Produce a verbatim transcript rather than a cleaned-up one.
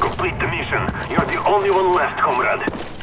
Complete the mission. You're the only one left, comrade.